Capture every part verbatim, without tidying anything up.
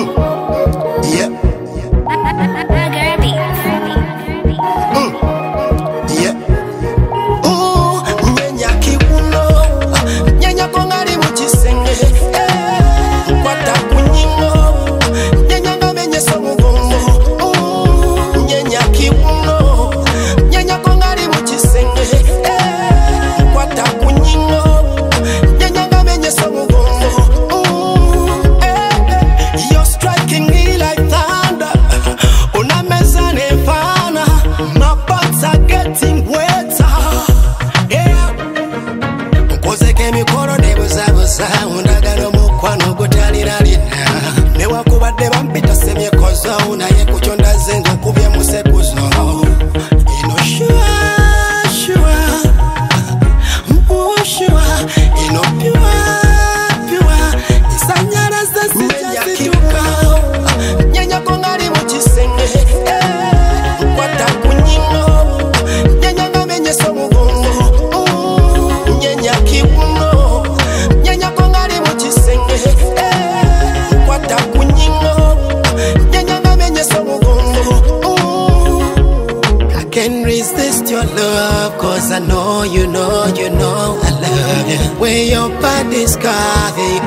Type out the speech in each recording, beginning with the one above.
Can't resist your love, cause I know you know, you know I love you. Where your body's carving.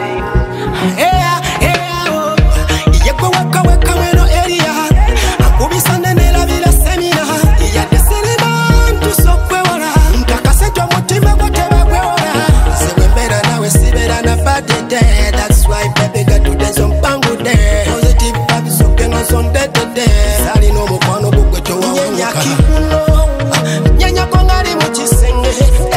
Yeah, yeah, oh. Yeko waka waka weno area. Akubi sandene la vila semina. Ya deseleman tu sokwe wala. Mkakase jwa mutima kwa tewa kwe wala. Sewe mbera nawe sibera na body day. That's why baby got to dance on pangu day. Positive vibes soke no son day to day. Sali no mukwano bukwe chowa wanyaka. Kipuno, nyanya kongari muchisenge.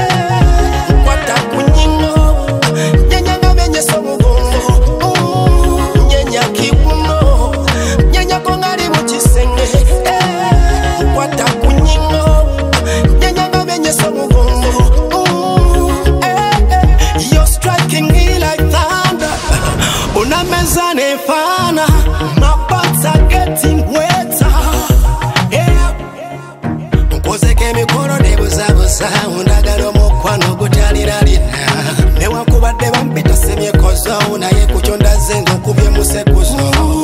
Kwata kunyingo, nyanya ngamenye somugongo. Nyanya kipuno, nyanya kongari muchisenge. Kwata kunyingo, nyanya ngamenye somugongo. You're striking me like thunder. Unameza nefana, my parts are getting wetter. Kozeke mikoro nebuza buza undagalo mukwano gutalira lina. Newankubadde bampita semye kozo naye kuchonda zengo kubye musekuzo.